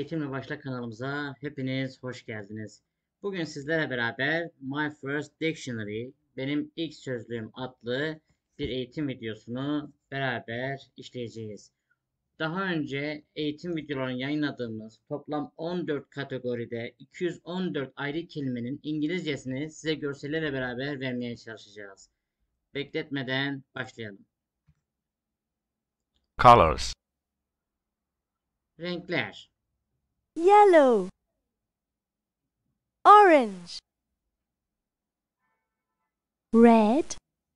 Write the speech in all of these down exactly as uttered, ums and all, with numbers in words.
Eğitimle Başla kanalımıza hepiniz hoş geldiniz. Bugün sizlerle beraber My First Dictionary, benim ilk sözlüğüm adlı bir eğitim videosunu beraber işleyeceğiz. Daha önce eğitim videolarını yayınladığımız toplam on dört kategoride iki yüz on dört ayrı kelimenin İngilizcesini size görsellerle beraber vermeye çalışacağız. Bekletmeden başlayalım. Colors. Renkler. Yellow, orange, red,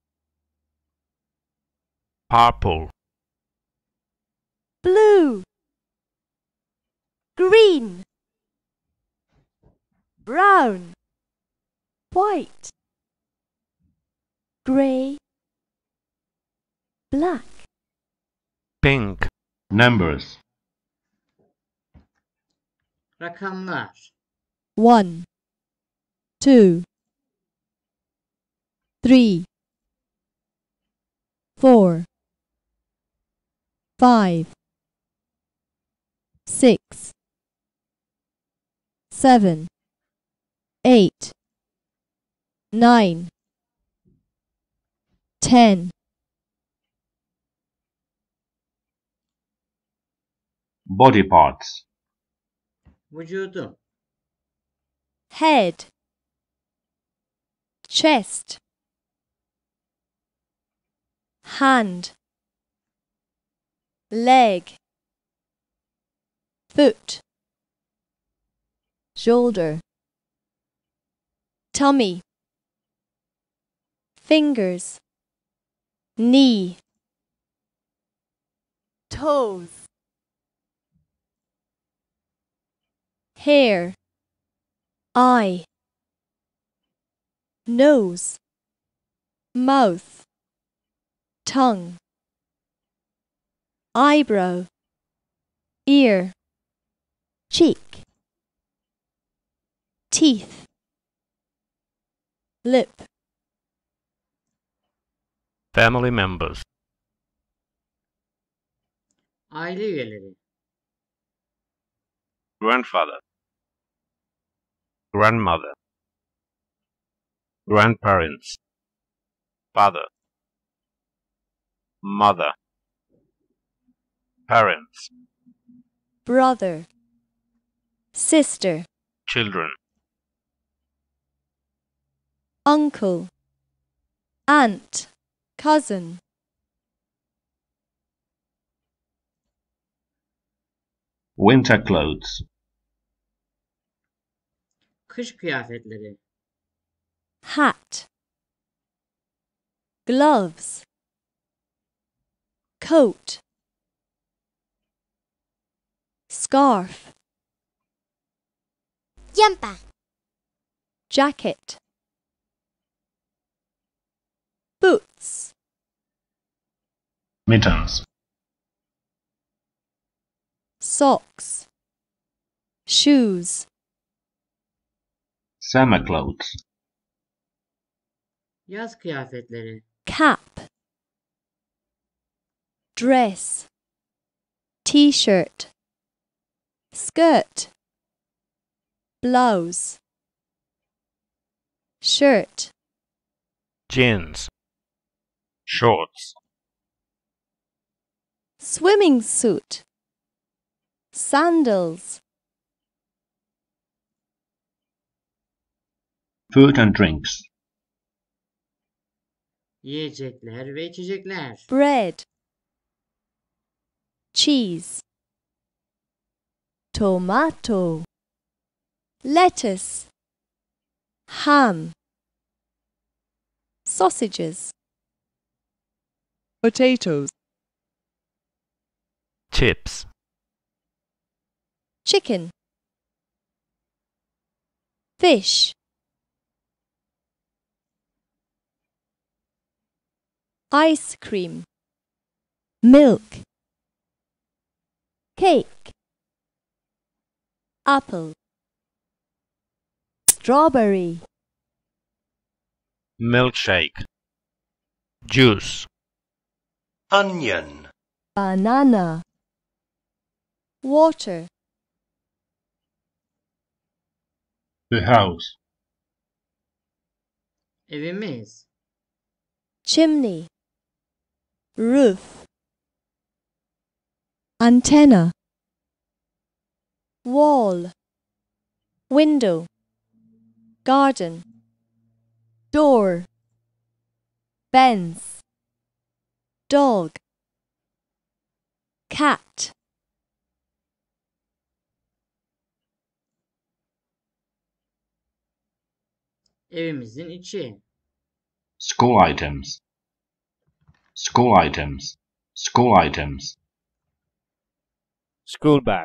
Purple. blue, green, brown, white, grey, black. Pink. Numbers. Rakamlar. One, two, three, four, five, six, seven, eight, nine, ten. Body parts. Vücudu. Head, chest, hand, leg, foot, shoulder, tummy, fingers, knee, toes, hair, eye, nose, mouth, tongue, eyebrow, ear, cheek, teeth, lip. Family members. Aile üyeleri. Grandfather. Grandmother. Grandparents. Father. Mother. Parents. Brother, sister, Children. uncle, aunt, cousin. Winter clothes. Kış kıyafetleri. Hat, gloves, coat, scarf, Jumper, jacket, boots, Mittens. socks, shoes, Summer clothes. Yaz kıyafetleri. cap, dress, t-shirt, skirt, blouse, shirt, Jeans. Shorts. swimming suit, sandals, Food and drinks. Yiyecekler ve içecekler. bread, cheese, tomato, lettuce, ham, sausages, potatoes, Chips. chicken, fish, ice cream, milk, cake, apple, strawberry, Milkshake. Juice. onion, banana, water, The house. Evimiz. chimney, roof, antenna, wall, window, garden, door, fence, dog, cat. Evimizin içi. School items. School items. School items. School bag.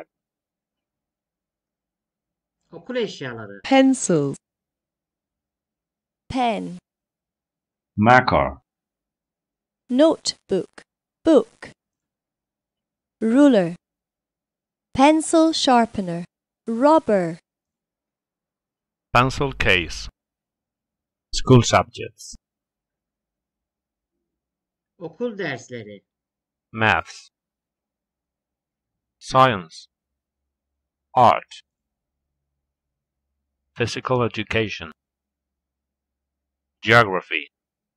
Okul eşyaları. Pencils, pen, Marker. notebook, book, ruler, pencil sharpener, rubber, Pencil case. School subjects. Okul dersleri. Maths. Science. Art. Physical education. Geography.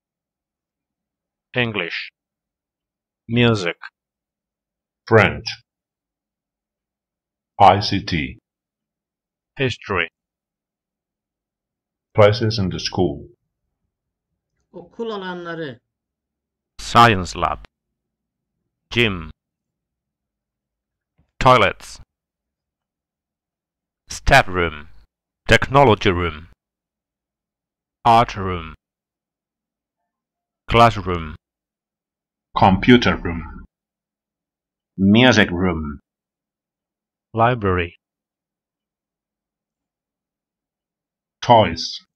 English. Music. French. I C T. History. Places in the school. Okul alanları. Science lab. Gym. Toilets. Staff room. Technology room. Art room. Classroom. Computer room. Music room. Library. Toys.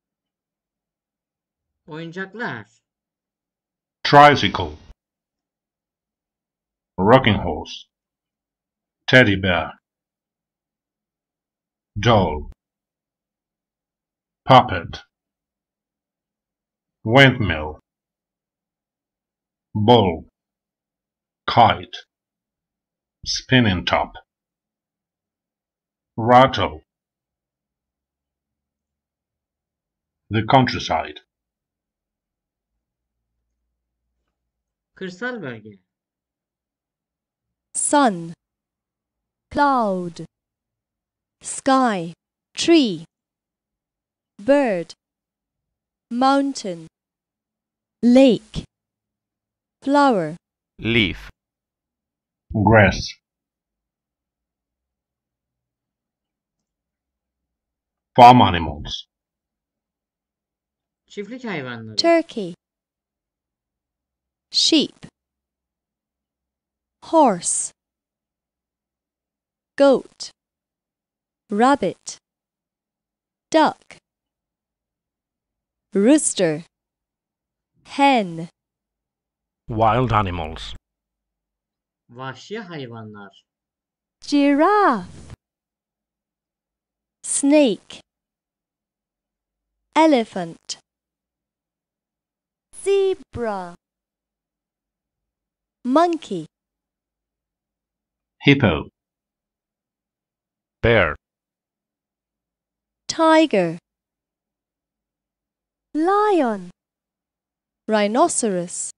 Oyuncaklar. Tricycle. Rocking horse. Teddy bear. Doll. Puppet. Windmill. Ball. Kite. Spinning top. Rattle. The countryside. Kırsal bölge. sun, cloud, sky, tree, bird, mountain, lake, flower, Leaf. Grass. Farm animals. Çiftlik hayvanları. turkey, sheep, horse, goat, rabbit, duck, rooster, hen, Wild animals. Vahşi hayvanlar. giraffe, snake, elephant, zebra, monkey, Hippo. Bear. tiger, lion, rhinoceros,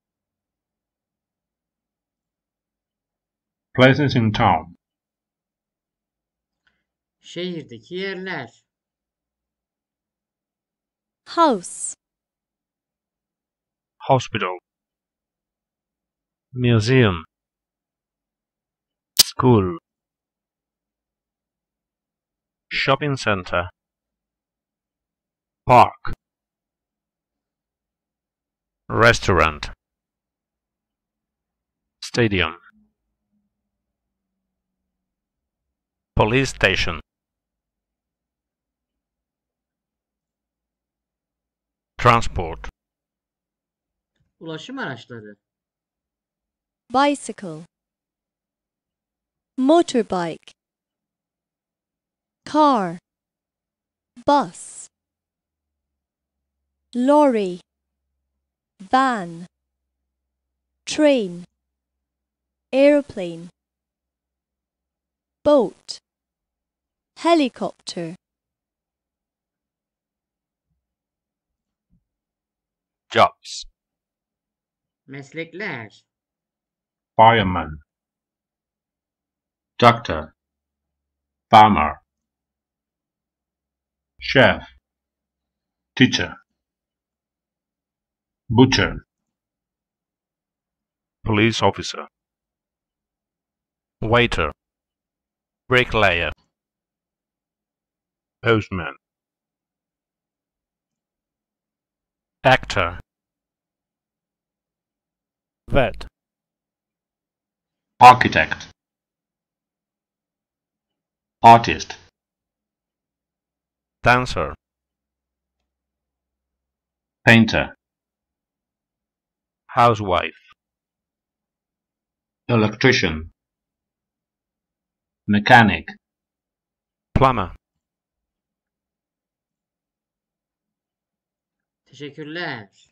Places in town. Şehirdeki yerler. house, Hospital. Museum. School. Shopping center. Park. Restaurant. Stadium. Police station. Transport. Ulaşım araçları. bicycle, motorbike, car, bus, lorry, van, train, aeroplane, boat, helicopter, Jobs. Meslekler. Fireman, doctor, farmer, chef, teacher, butcher, Police officer. Waiter. Bricklayer. postman, Actor. Vet. architect, artist, Dancer. painter, Housewife. electrician, mechanic, Plumber. Teşekkürler.